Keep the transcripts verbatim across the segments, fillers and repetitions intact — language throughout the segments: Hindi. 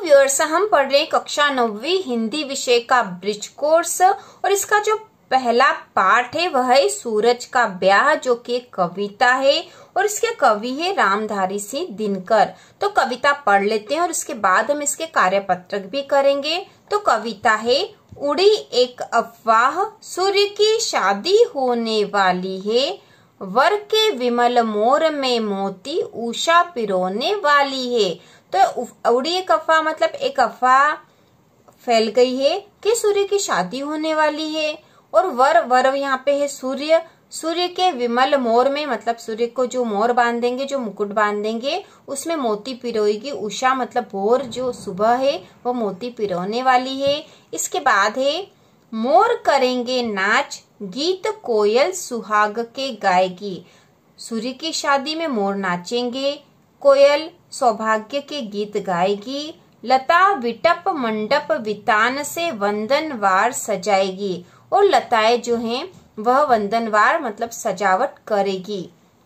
व्यूअर्स, हम पढ़ रहे हैं कक्षा नौवीं हिंदी विषय का ब्रिज कोर्स और इसका जो पहला पाठ है वह है सूरज का ब्याह, जो कि कविता है और इसके कवि है रामधारी सिंह दिनकर। तो कविता पढ़ लेते हैं और इसके बाद हम इसके कार्यपत्रक भी करेंगे। तो कविता है, उड़ी एक अफवाह सूर्य की शादी होने वाली है, वर के विमल मोर में मोती उषा पिरोने वाली है। तो उड़ी एक अफवाह मतलब एक अफवाह फैल गई है कि सूर्य की शादी होने वाली है, और वर वर यहाँ पे है सूर्य, सूर्य के विमल मोर में मतलब सूर्य को जो मोर बांधेंगे, जो मुकुट बांधेंगे उसमें मोती पिरोएगी। उषा मतलब भोर, जो सुबह है वो मोती पिरोने वाली है। इसके बाद है, मोर करेंगे नाच गीत कोयल सुहाग के गाएगी। सूर्य की शादी में मोर नाचेंगे, कोयल सौभाग्य के गीत गाएगी, लता विटप मंडप वितान से वंदनवार सजाएगी, और लताएं जो हैं वह वंदनवार मतलब सजावट करेगी।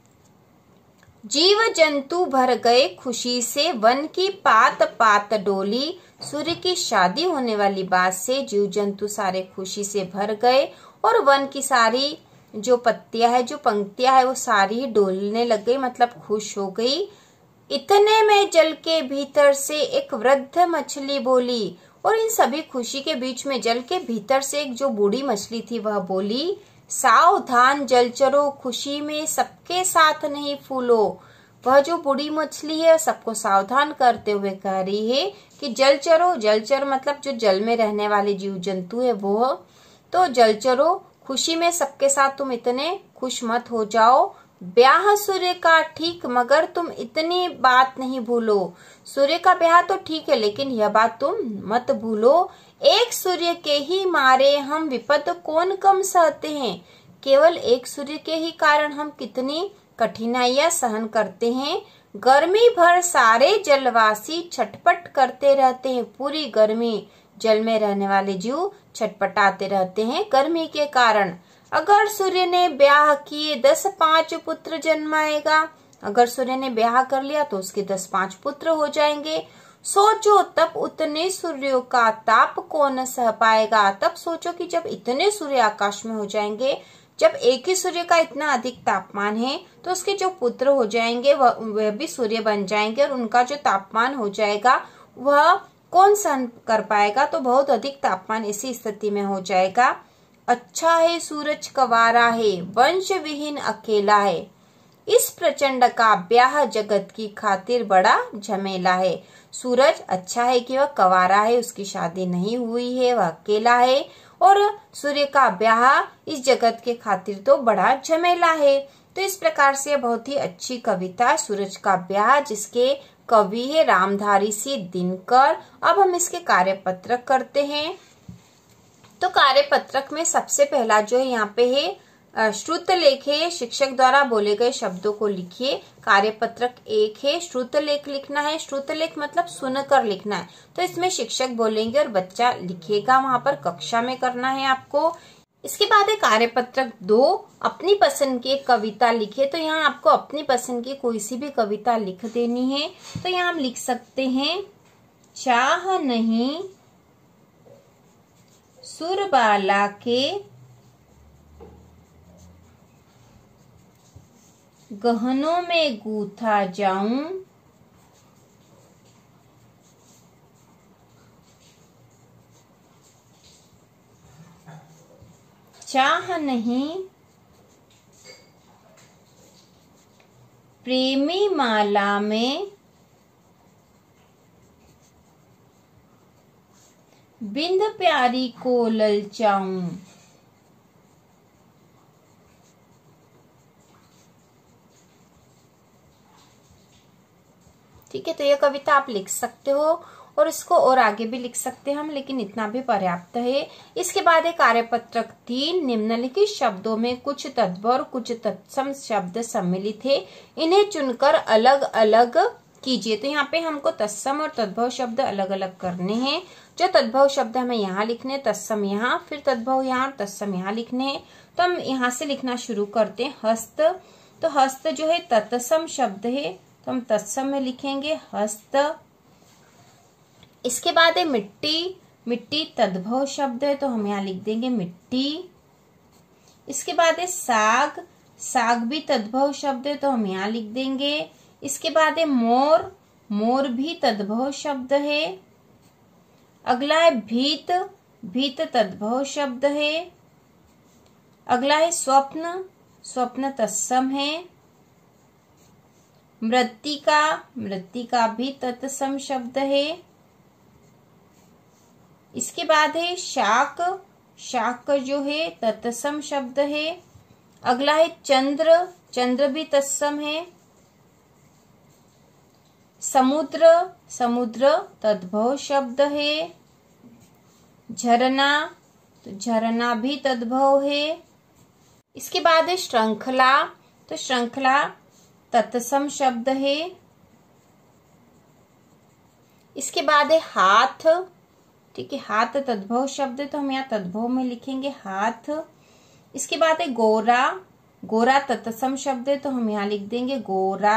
जीव जंतु भर गए खुशी से वन की पात पात डोली। सूर्य की शादी होने वाली बात से जीव जंतु सारे खुशी से भर गए और वन की सारी जो पत्तियां है, जो पंक्तियां है वो सारी डोलने लग गई मतलब खुश हो गई। इतने में जल के भीतर से एक वृद्ध मछली बोली, और इन सभी खुशी के बीच में जल के भीतर से एक जो बूढ़ी मछली थी वह बोली, सावधान जलचरों खुशी में सबके साथ नहीं फूलो। वह जो बूढ़ी मछली है सबको सावधान करते हुए कह रही है कि जलचरों, जलचर मतलब जो जल में रहने वाले जीव जंतु है वो, तो जलचरों खुशी में सबके साथ तुम इतने खुश मत हो जाओ। ब्याह सूर्य का ठीक मगर तुम इतनी बात नहीं भूलो। सूर्य का ब्याह तो ठीक है लेकिन यह बात तुम मत भूलो। एक सूर्य के ही मारे हम विपद कौन कम सहते हैं। केवल एक सूर्य के ही कारण हम कितनी कठिनाइयां सहन करते हैं। गर्मी भर सारे जलवासी छटपट करते रहते हैं। पूरी गर्मी जल में रहने वाले जीव छटपटाते रहते हैं गर्मी के कारण। अगर सूर्य ने ब्याह किए दस पांच पुत्र जन्माएगा। अगर सूर्य ने ब्याह कर लिया तो उसके दस पांच पुत्र हो जाएंगे। सोचो तब उतने सूर्यों का ताप कौन सह पाएगा। तब सोचो कि जब इतने सूर्य आकाश में हो जाएंगे, जब एक ही सूर्य का इतना अधिक तापमान है तो उसके जो पुत्र हो जाएंगे वह वह भी सूर्य बन जाएंगे, और उनका जो तापमान हो जाएगा वह कौन सहन कर पाएगा। तो बहुत अधिक तापमान इसी स्थिति में हो जाएगा। अच्छा है सूरज कंवारा है, वंश विहीन अकेला है। इस प्रचंड का ब्याह जगत की खातिर बड़ा झमेला है। सूरज अच्छा है कि वह कंवारा है, उसकी शादी नहीं हुई है, वह अकेला है, और सूर्य का ब्याह इस जगत के खातिर तो बड़ा झमेला है। तो इस प्रकार से बहुत ही अच्छी कविता सूरज का ब्याह, जिसके कवि है रामधारी सिंह दिनकर। अब हम इसके कार्यपत्रक करते हैं। तो कार्यपत्रक में सबसे पहला जो है यहाँ पे है श्रुत लेख है। शिक्षक द्वारा बोले गए शब्दों को लिखिए। कार्यपत्रक एक है, श्रुत लेख लिखना है। श्रुत लेख मतलब सुनकर लिखना है। तो इसमें शिक्षक बोलेंगे और बच्चा लिखेगा, वहां पर कक्षा में करना है आपको। इसके बाद है कार्यपत्रक दो, अपनी पसंद की एक कविता लिखे। तो यहाँ आपको अपनी पसंद की कोई सी भी कविता लिख देनी है। तो यहाँ हम लिख सकते हैं, चाह नहीं सुरबाला के गहनों में गूथा जाऊं, चाह नहीं प्रेमी माला में बिंद प्यारी को ललचाऊं। ठीक है, तो यह कविता आप लिख सकते हो और इसको और आगे भी लिख सकते हैं हम, लेकिन इतना भी पर्याप्त है। इसके बाद है कार्यपत्रक तीन, निम्नलिखित शब्दों में कुछ तद्भव और कुछ तत्सम शब्द सम्मिलित है, इन्हें चुनकर अलग अलग कीजिए। तो यहाँ पे हमको तत्सम और तद्भव शब्द अलग अलग करने हैं। जो तद्भव शब्द हमें यहाँ लिखने, तत्सम यहाँ, फिर तद्भव यहाँ, तत्सम यहाँ लिखने हैं। तो हम यहाँ से लिखना शुरू करते हैं। हस्त, तो हस्त जो है तत्सम शब्द है, तो हम तत्सम में लिखेंगे हस्त। इसके बाद है मिट्टी, मिट्टी तद्भव शब्द है तो हम यहाँ लिख देंगे मिट्टी। इसके बाद है साग, साग भी तद्भव शब्द है तो हम यहाँ लिख देंगे। इसके बाद है मोर, मोर भी तद्भव शब्द है। अगला है भीत, भीत तद्भव शब्द है। अगला है स्वप्न, स्वप्न तत्सम है। मृत्तिका, मृत्तिका भी तत्सम शब्द है। इसके बाद है शाक, शाक जो है तत्सम शब्द है। अगला है चंद्र, चंद्र भी तत्सम है। समुद्र, समुद्र तद्भव शब्द है। झरना, तो झरना भी तद्भव है। इसके बाद है श्रृंखला, तो श्रृंखला तत्सम शब्द है। इसके बाद है हाथ, ठीक है, हाथ तद्भव शब्द है तो हम यहाँ तद्भव में लिखेंगे हाथ। इसके बाद है गोरा, गोरा तत्सम शब्द है तो हम यहाँ लिख देंगे गोरा।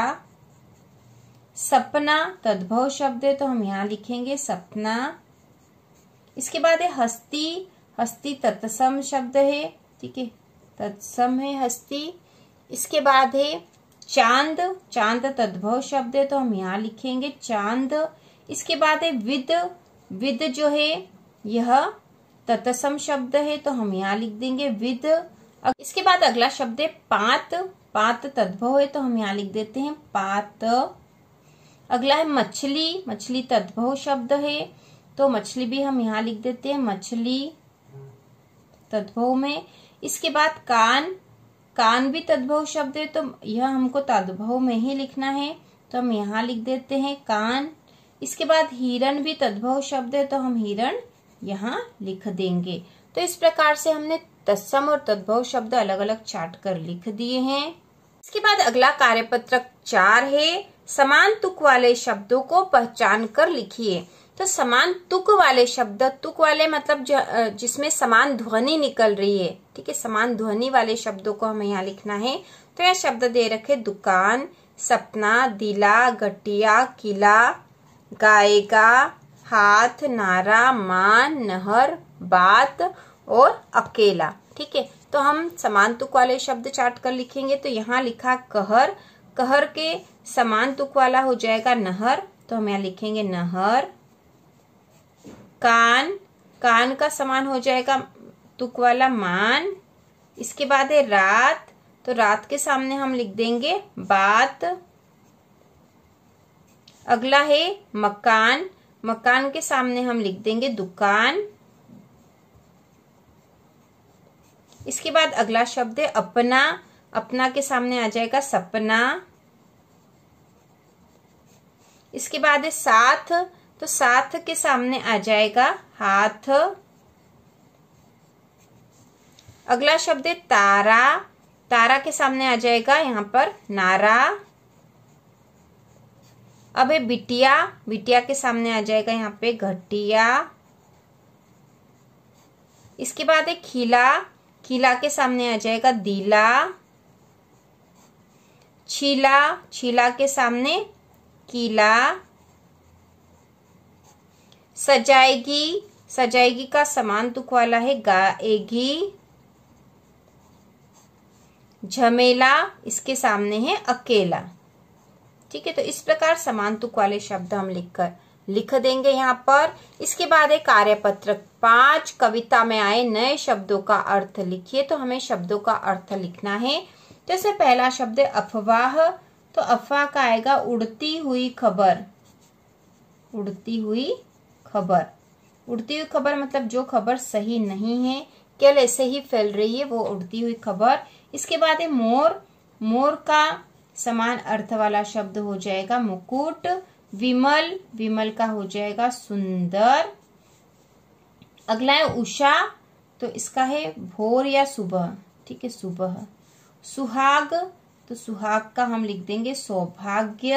सपना तद्भव शब्द है तो हम यहाँ लिखेंगे सपना। इसके बाद है हस्ती, हस्ती तत्सम शब्द है, ठीक है, तत्सम है हस्ती। इसके बाद है चांद, चांद तद्भव शब्द है तो हम यहाँ लिखेंगे चांद। इसके बाद है विद, विद जो है यह तत्सम शब्द है तो हम यहाँ लिख देंगे विद। इसके बाद अगला शब्द है पात, पात तद्भव है तो हम यहाँ लिख देते हैं पात। अगला है मछली, मछली तद्भव शब्द है तो मछली भी हम यहाँ लिख देते हैं मछली तद्भव में। इसके बाद कान, कान भी तद्भव शब्द है तो यह हमको तद्भव में ही लिखना है तो हम यहाँ लिख देते हैं कान। इसके बाद हिरण भी तद्भव शब्द है तो हम हिरण यहाँ लिख देंगे। तो इस प्रकार से हमने तत्सम और तद्भव शब्द अलग अलग चार्ट कर लिख दिए हैं। इसके बाद अगला कार्यपत्रक चार है, समान तुक वाले शब्दों को पहचान कर लिखिए। तो समान तुक वाले शब्द, तुक वाले मतलब जिसमें समान ध्वनि निकल रही है, ठीक है, समान ध्वनि वाले शब्दों को हमें यहाँ लिखना है। तो यह शब्द दे रखे दुकान, सपना, दिला, घटिया, किला, गाएगा, हाथ, नारा, मान, नहर, बात और अकेला, ठीक है। तो हम समान तुक वाले शब्द चार्ट कर लिखेंगे। तो यहाँ लिखा कहर, कहर के समान तुक वाला हो जाएगा नहर तो हम यहाँ लिखेंगे नहर। कान, कान का समान हो जाएगा तुक वाला मान। इसके बाद है रात, तो रात के सामने हम लिख देंगे बात। अगला है मकान, मकान के सामने हम लिख देंगे दुकान। इसके बाद अगला शब्द है अपना, अपना के सामने आ जाएगा सपना। इसके बाद है साथ, तो साथ के सामने आ जाएगा हाथ। अगला शब्द है तारा, तारा के सामने आ जाएगा यहाँ पर नारा। अब है बिटिया, बिटिया के सामने आ जाएगा यहाँ पे घटिया। इसके बाद है खिला, खिला के सामने आ जाएगा दिला। छीला, छीला के सामने किला। सजाएगी, सजाएगी का समान तुक वाला है गाएगी। झमेला, इसके सामने है अकेला, ठीक है। तो इस प्रकार समान तुक वाले शब्द हम लिखकर लिख देंगे यहाँ पर। इसके बाद है कार्यपत्रक पांच, कविता में आए नए शब्दों का अर्थ लिखिए। तो हमें शब्दों का अर्थ लिखना है। जैसे पहला शब्द है अफवाह, तो अफवाह का आएगा उड़ती हुई खबर, उड़ती हुई खबर। उड़ती हुई खबर मतलब जो खबर सही नहीं है, केवल ऐसे ही फैल रही है, वो उड़ती हुई खबर। इसके बाद है मोर, मोर का समान अर्थ वाला शब्द हो जाएगा मुकुट। विमल, विमल का हो जाएगा सुंदर। अगला है उषा, तो इसका है भोर या सुबह, ठीक है, सुबह। सुहाग, तो सुहाग का हम लिख देंगे सौभाग्य।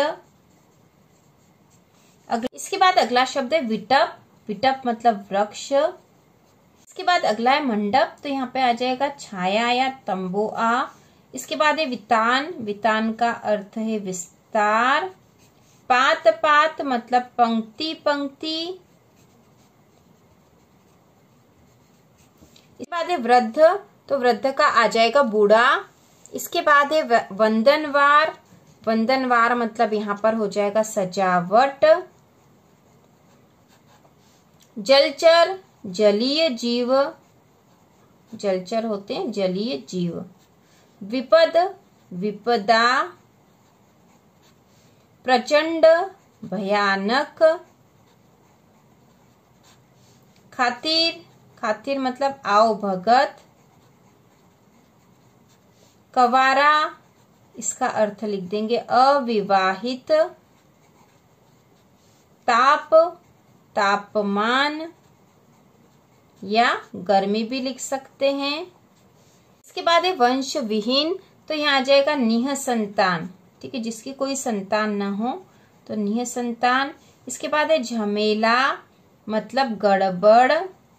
अगला, इसके बाद अगला शब्द है विटप, विटप मतलब वृक्ष। इसके बाद अगला है मंडप, तो यहाँ पे आ जाएगा छाया या तंबोआ। इसके बाद है वितान, वितान का अर्थ है विस्तार। पात, पात मतलब पंक्ति पंक्ति। इसके बाद है वृद्ध, तो वृद्ध का आ जाएगा बूढ़ा। इसके बाद है वंदनवार, वंदनवार मतलब यहाँ पर हो जाएगा सजावट। जलचर, जलीय जीव, जलचर होते हैं जलीय जीव। विपद, विपदा। प्रचंड, भयानक। खातिर, खातिर मतलब आओ भगत। कवारा, इसका अर्थ लिख देंगे अविवाहित। ताप, तापमान या गर्मी भी लिख सकते हैं। इसके बाद है वंश विहीन, तो यहाँ आ जाएगा निह संतान, ठीक है, जिसकी कोई संतान ना हो तो निह संतान। इसके बाद है झमेला मतलब गड़बड़।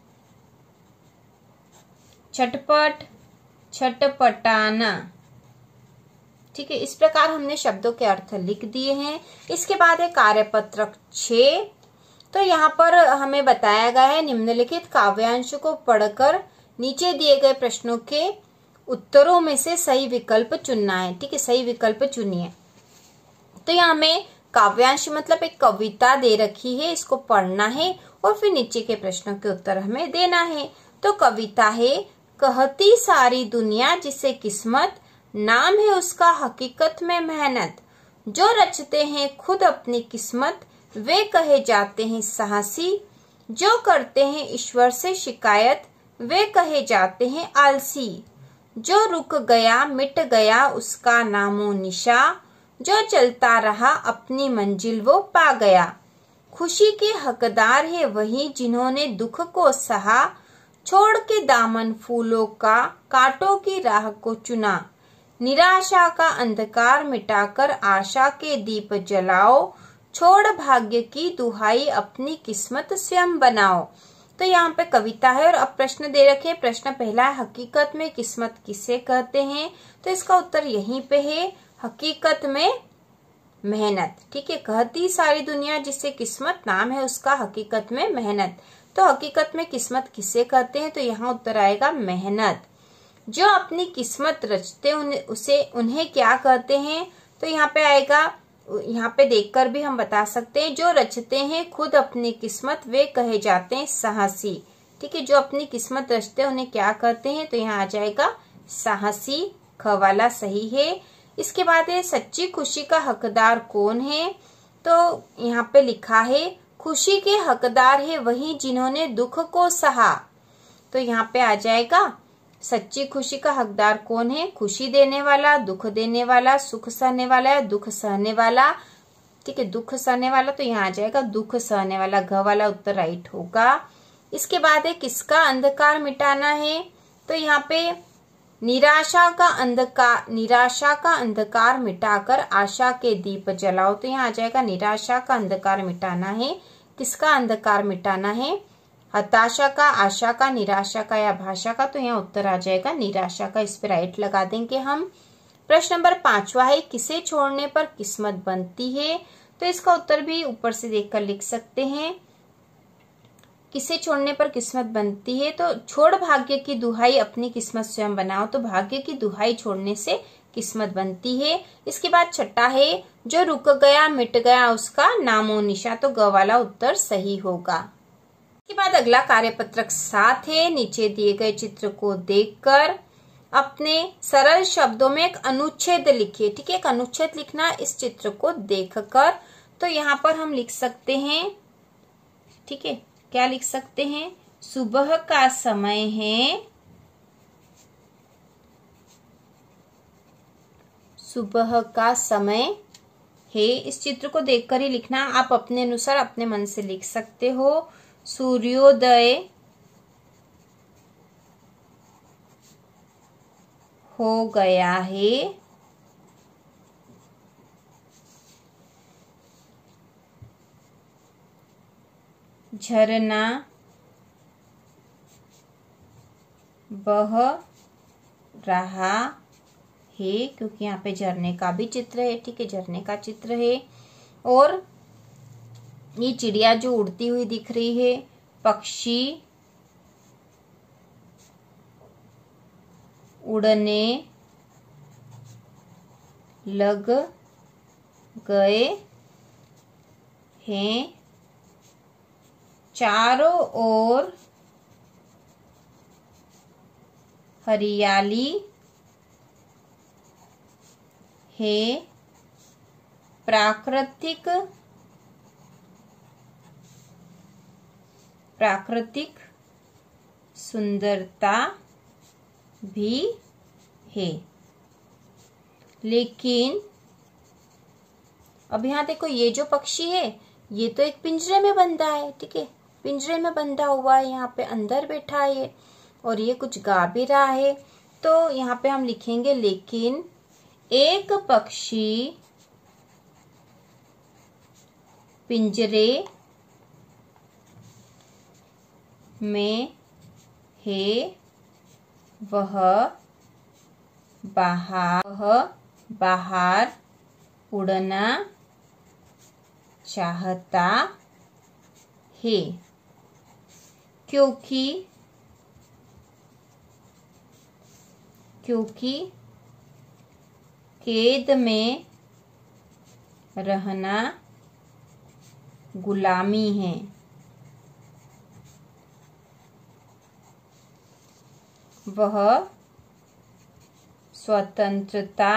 छटपट, छटपटाना, ठीक है। इस प्रकार हमने शब्दों के अर्थ लिख दिए हैं। इसके बाद है कार्यपत्रक छह, तो यहाँ पर हमें बताया गया है निम्नलिखित काव्यांश को पढ़कर नीचे दिए गए प्रश्नों के उत्तरों में से सही विकल्प चुनना है, ठीक है, सही विकल्प चुनिए। तो यहाँ हमें काव्यांश मतलब एक कविता दे रखी है, इसको पढ़ना है और फिर नीचे के प्रश्नों के उत्तर हमें देना है। तो कविता है, कहती सारी दुनिया जिसे किस्मत, नाम है उसका हकीकत में मेहनत। जो रचते हैं खुद अपनी किस्मत, वे कहे जाते हैं साहसी। जो करते हैं ईश्वर से शिकायत, वे कहे जाते हैं आलसी। जो रुक गया मिट गया उसका नामो निशा, जो चलता रहा अपनी मंजिल वो पा गया। खुशी के हकदार है वही जिन्होंने दुख को सहा, छोड़ के दामन फूलों का कांटों की राह को चुना। निराशा का अंधकार मिटाकर आशा के दीप जलाओ, छोड़ भाग्य की दुहाई अपनी किस्मत स्वयं बनाओ। तो यहाँ पे कविता है और अब प्रश्न दे रखे। प्रश्न पहला है, हकीकत में किस्मत किसे कहते हैं? तो इसका उत्तर यहीं पे है, हकीकत में मेहनत, ठीक है। कहती सारी दुनिया जिससे किस्मत, नाम है उसका हकीकत में मेहनत। तो हकीकत में किस्मत किसे कहते हैं? तो यहाँ उत्तर आएगा मेहनत। जो अपनी किस्मत रचते उन्हें उसे उन्हें क्या कहते हैं? तो यहाँ पे आएगा, यहाँ पे देखकर भी हम बता सकते हैं, जो रचते हैं खुद अपनी किस्मत वे कहे जाते हैं साहसी, ठीक है। जो अपनी किस्मत रचते हैं उन्हें क्या कहते हैं? तो यहाँ आ जाएगा साहसी, ख वाला सही है। इसके बाद है, सच्ची खुशी का हकदार कौन है? तो यहाँ पे लिखा है, खुशी के हकदार है वही जिन्होंने दुख को सहा। तो यहाँ पे आ जाएगा, सच्ची खुशी का हकदार कौन है? खुशी देने वाला, दुख देने वाला, सुख सहने वाला या दुख सहने वाला, ठीक है, दुख सहने वाला। तो यहाँ आ जाएगा दुख सहने वाला, घ वाला उत्तर राइट होगा। इसके बाद है, किसका अंधकार मिटाना है? तो यहाँ पे निराशा का अंधकार, निराशा का अंधकार मिटाकर आशा के दीप जलाओ। तो यहाँ आ जाएगा निराशा का अंधकार मिटाना है। किसका अंधकार मिटाना है? हताशा का, आशा का, निराशा का या भाषा का। तो यहाँ उत्तर आ जाएगा निराशा का, इस पे राइट लगा देंगे हम। प्रश्न नंबर पांचवा है, किसे छोड़ने पर किस्मत बनती है? तो इसका उत्तर भी ऊपर से देखकर लिख सकते हैं। किसे छोड़ने पर किस्मत बनती है? तो छोड़ भाग्य की दुहाई अपनी किस्मत स्वयं बनाओ। तो भाग्य की दुहाई छोड़ने से किस्मत बनती है। इसके बाद छठा है, जो रुक गया मिट गया उसका नामो निशा। तो ग वाला उत्तर सही होगा। इसके बाद अगला कार्यपत्रक सात है। नीचे दिए गए चित्र को देखकर अपने सरल शब्दों में एक अनुच्छेद लिखिए, ठीक है। एक अनुच्छेद लिखना इस चित्र को देखकर। तो यहाँ पर हम लिख सकते हैं, ठीक है, क्या लिख सकते हैं? सुबह का समय है, सुबह का समय है। इस चित्र को देखकर ही लिखना, आप अपने अनुसार अपने मन से लिख सकते हो। सूर्योदय हो गया है, झरना बह रहा है, क्योंकि यहाँ पे झरने का भी चित्र है, ठीक है, झरने का चित्र है। और ये चिड़िया जो उड़ती हुई दिख रही है, पक्षी उड़ने लग गए हैं। चारों ओर हरियाली है। प्राकृतिक प्राकृतिक सुंदरता भी है। लेकिन अब यहाँ देखो, ये जो पक्षी है ये तो एक पिंजरे में बंधा है, ठीक है, पिंजरे में बंधा हुआ है, यहाँ पे अंदर बैठा है ये, और ये कुछ गा भी रहा है। तो यहाँ पे हम लिखेंगे लेकिन एक पक्षी पिंजरे में है, वह बाहर वह बाहर उड़ना चाहता है, क्योंकि क्योंकि कैद में रहना गुलामी है। वह स्वतंत्रता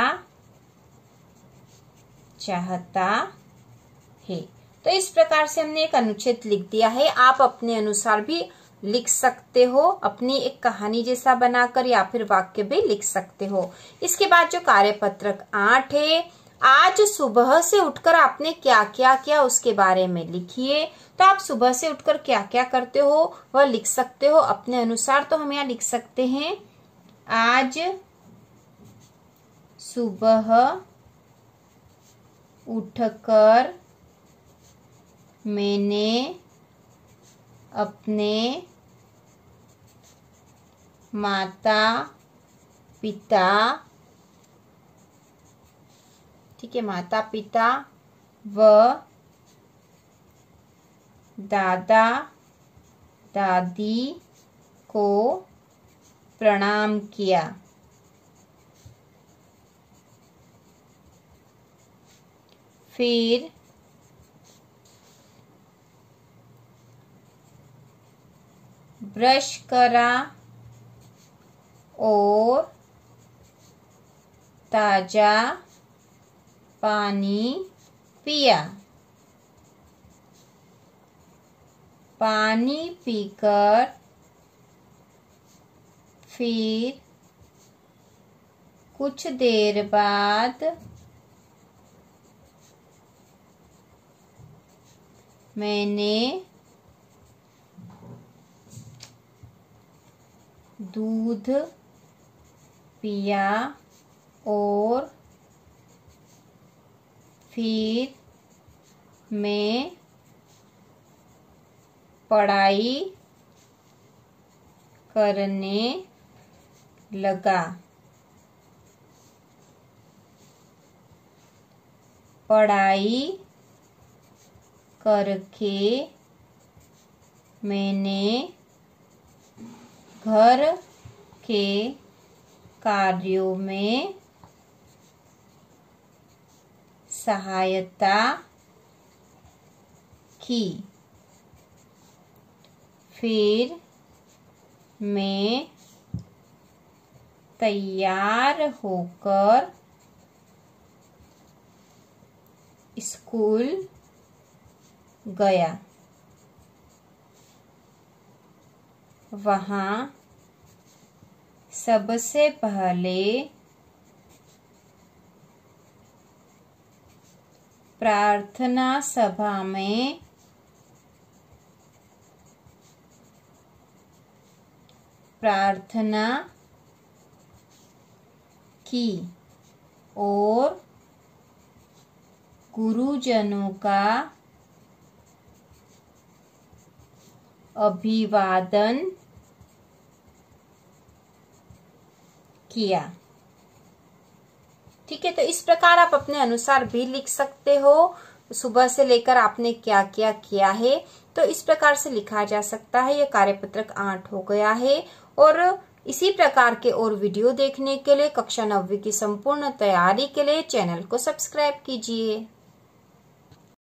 चाहता है। तो इस प्रकार से हमने एक अनुच्छेद लिख दिया है। आप अपने अनुसार भी लिख सकते हो, अपनी एक कहानी जैसा बनाकर, या फिर वाक्य भी लिख सकते हो। इसके बाद जो कार्यपत्रक आठ है, आज सुबह से उठकर आपने क्या क्या किया उसके बारे में लिखिए। तो आप सुबह से उठकर क्या क्या करते हो वह लिख सकते हो अपने अनुसार। तो हम यहाँ लिख सकते हैं, आज सुबह उठकर मैंने अपने माता पिता ठीक है माता पिता व दादा दादी को प्रणाम किया। फिर ब्रश करा और ताजा पानी पिया। पानी पीकर फिर कुछ देर बाद मैंने दूध पिया और फिर मैं पढ़ाई करने लगा। पढ़ाई करके मैंने घर के कार्यों में सहायता की। फिर मैं तैयार होकर स्कूल गया। वहाँ सबसे पहले प्रार्थना सभा में प्रार्थना की और गुरुजनों का अभिवादन किया। ठीक है, तो इस प्रकार आप अपने अनुसार भी लिख सकते हो। सुबह से लेकर आपने क्या क्या किया है, तो इस प्रकार से लिखा जा सकता है। यह कार्यपत्रक आठ हो गया है। और इसी प्रकार के और वीडियो देखने के लिए कक्षा नौवीं की संपूर्ण तैयारी के लिए चैनल को सब्सक्राइब कीजिए।